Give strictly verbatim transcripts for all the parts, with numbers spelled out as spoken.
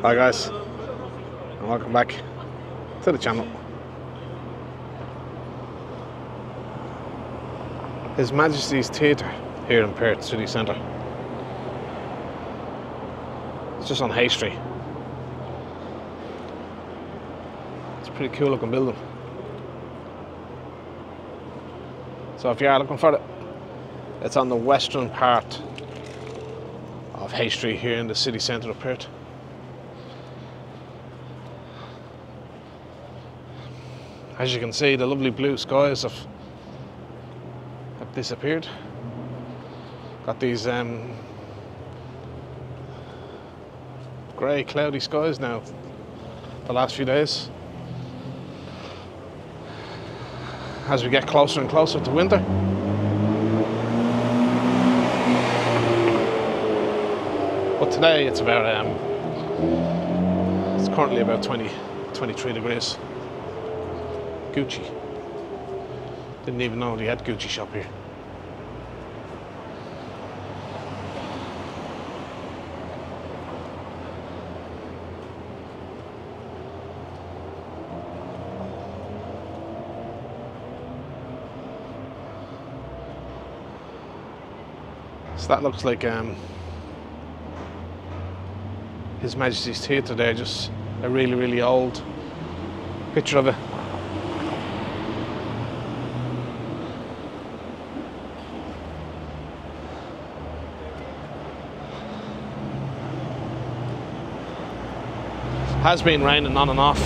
Hi guys, and welcome back to the channel. His Majesty's Theatre here in Perth City Centre. It's just on Hay Street. It's a pretty cool looking building. So if you are looking for it, it's on the western part of Hay Street here in the city centre of Perth. As you can see, the lovely blue skies have, have disappeared. Got these um, grey, cloudy skies now the last few days. As we get closer and closer to winter. But today it's about, um, it's currently about twenty, twenty-three degrees. Gucci. Didn't even know they had Gucci shop here. So that looks like um, His Majesty's Theatre there, just a really, really old picture of it. Has been raining on and off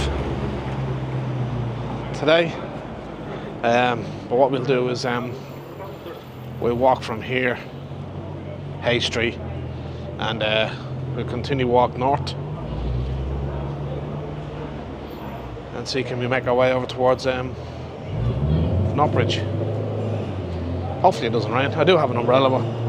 today, um, but what we'll do is um, we'll walk from here, Hay Street, and uh, we'll continue walk north and see can we make our way over towards um, Northbridge. Hopefully it doesn't rain. I do have an umbrella, but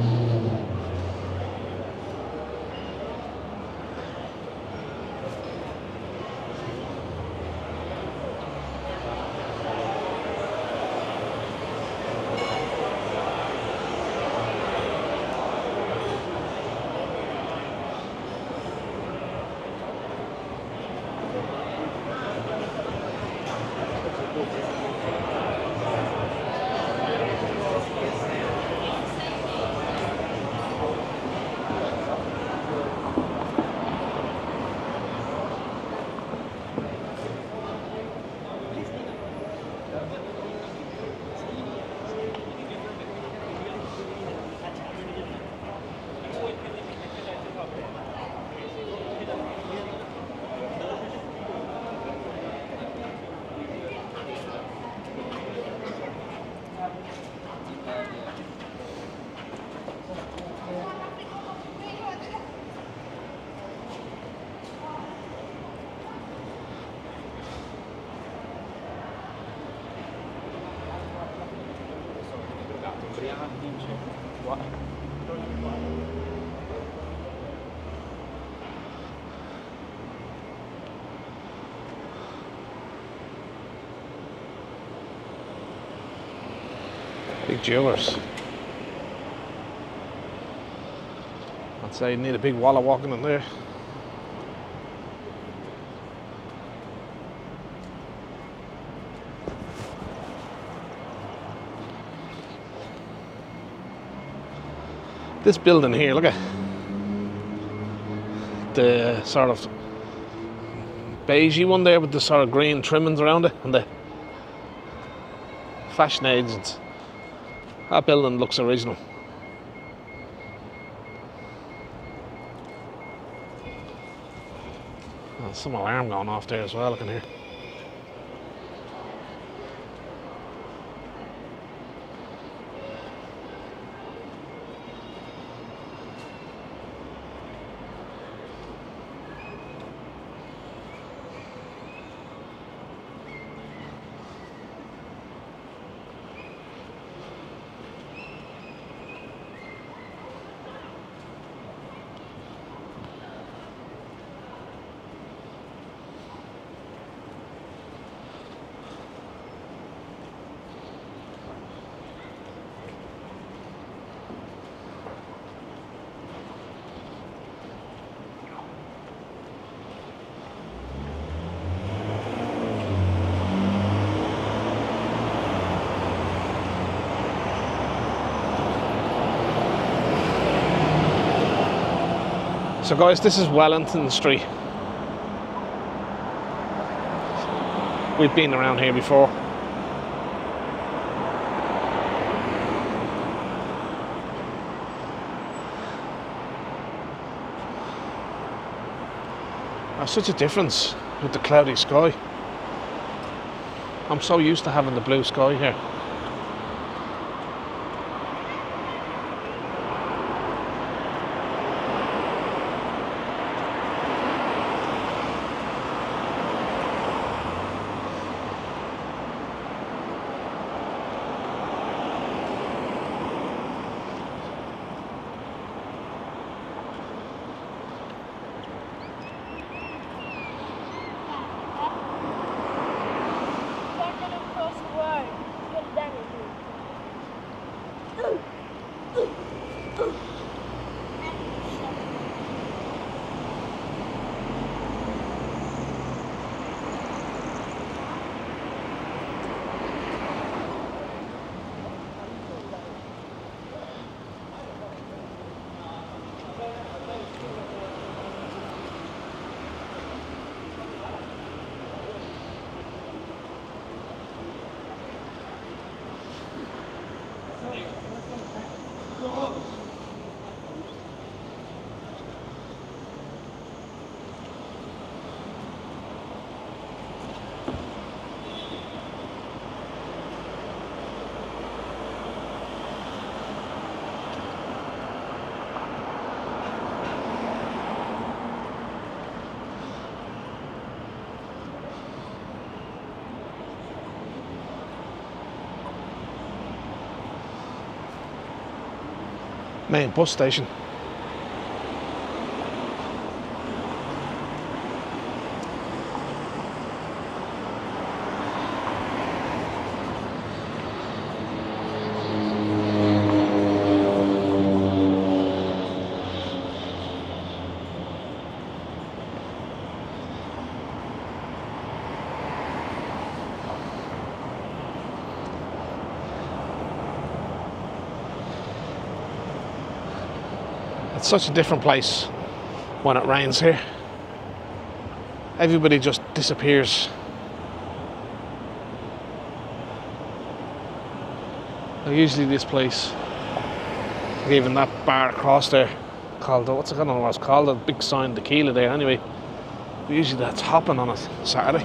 what? Big jewelers. I'd say you need a big wallet walking in there. This building here, look at the sort of beigey one there with the sort of green trimmings around it, and the fashion agents. That building looks original. There's some alarm going off there as well, I can hear. So guys, this is Wellington Street. We've been around here before. There's such a difference with the cloudy sky. I'm so used to having the blue sky here. Main bus station. It's such a different place when it rains here. Everybody just disappears. Now usually this place, even that bar across there, called, what's it, I don't know what it's called, a big sign, tequila there anyway. Usually that's hopping on it Saturday.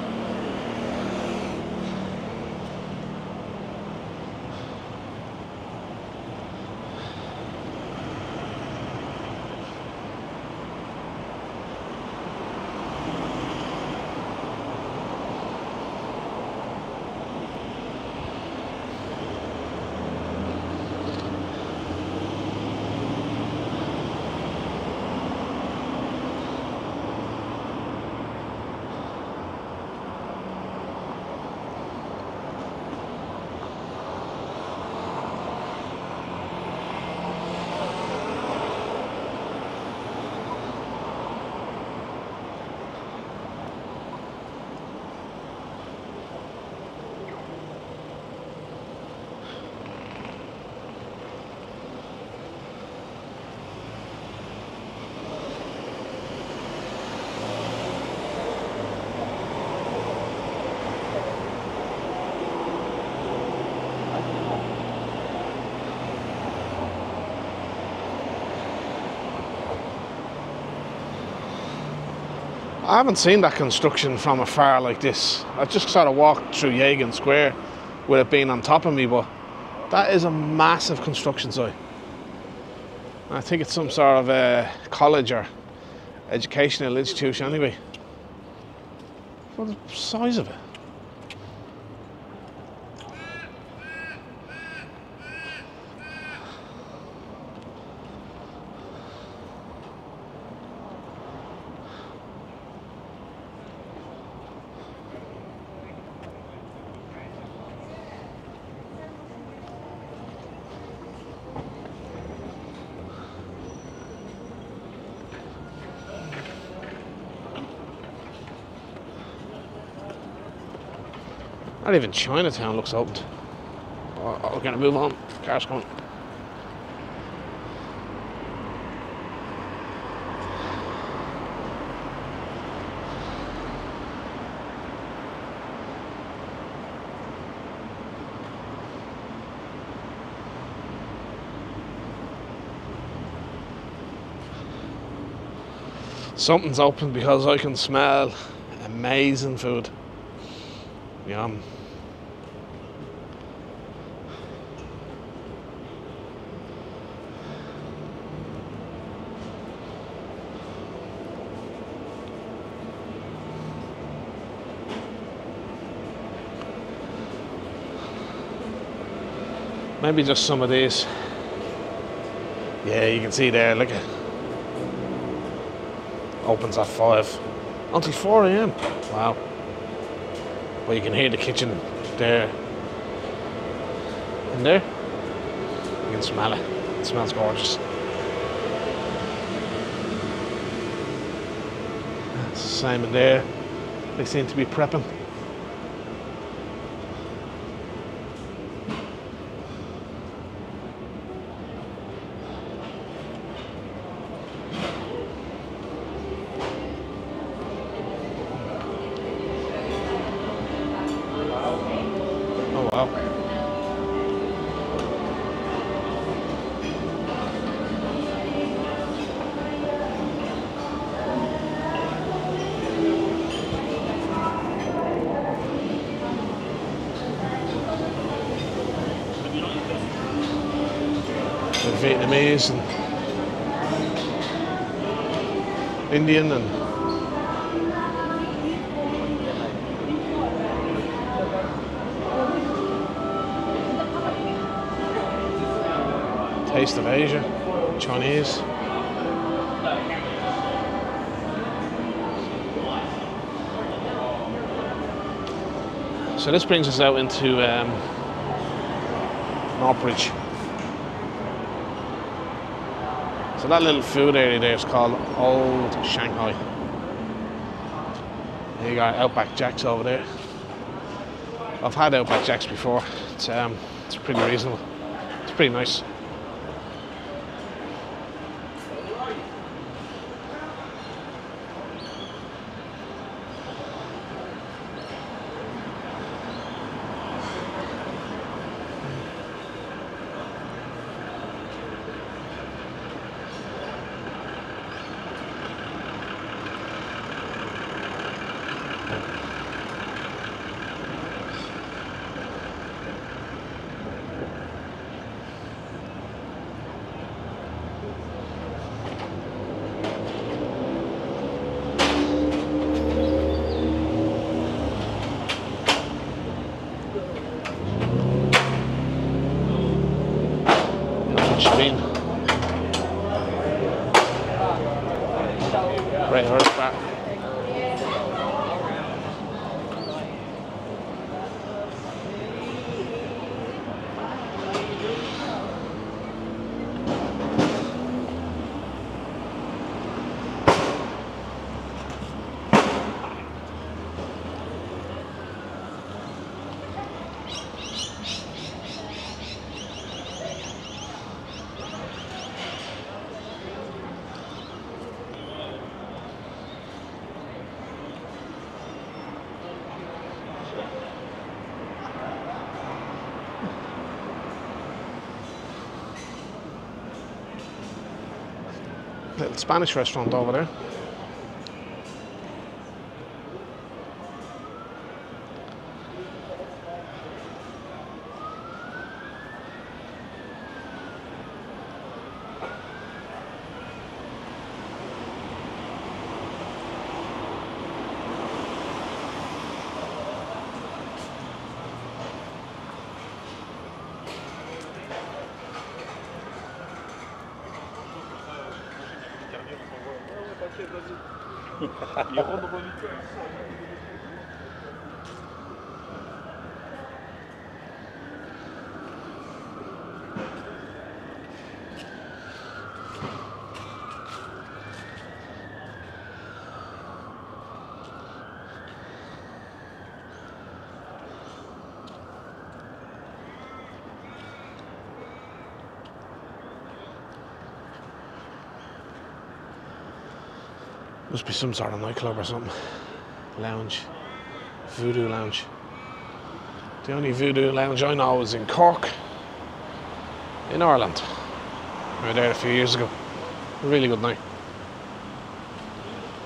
I haven't seen that construction from afar like this. I just sort of walked through Yegan Square with it being on top of me, but that is a massive construction site. I think it's some sort of a college or educational institution anyway. What the size of it? Not even Chinatown looks opened. Oh, we're going to move on. Car's coming. Something's open because I can smell amazing food. Yum. Maybe just some of these. Yeah, you can see there, look at. Opens at five. Until four A M. Wow. Well, you can hear the kitchen there. In there. You can smell it. It smells gorgeous. It's the same in there. They seem to be prepping. Wow. The Vietnamese and Indian and Taste of Asia, Chinese. So this brings us out into um, Northbridge. So that little food area there is called Old Shanghai. There you got Outback Jacks over there. I've had Outback Jacks before. It's um, it's pretty reasonable. It's pretty nice. Great horseback. Little Spanish restaurant over there. Il rentre dans mon Must be some sort of nightclub or something. Lounge. Voodoo Lounge. The only voodoo lounge I know is in Cork, in Ireland. We were there a few years ago. A really good night.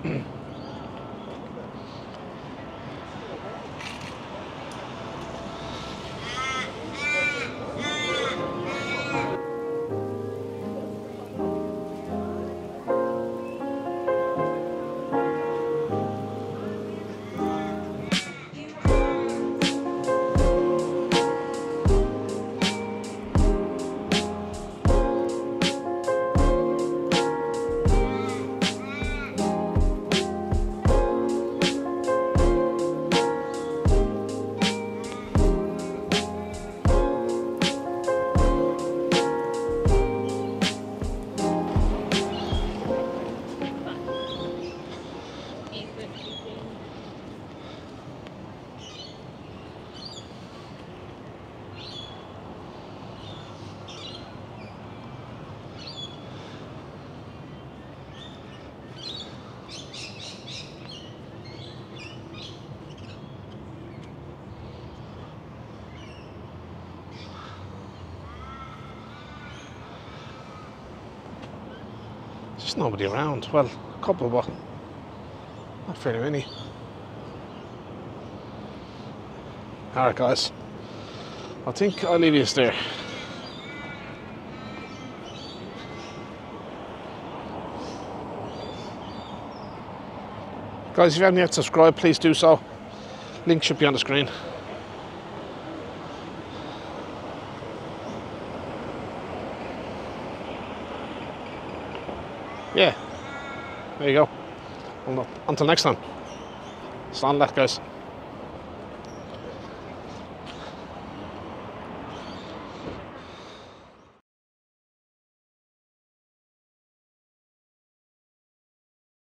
There's nobody around. Well, a couple, but not very many. Alright guys, I think I'll leave you there. Guys, if you haven't yet subscribed, please do so. Link should be on the screen. Yeah, there you go. Until next time. Stand left, guys.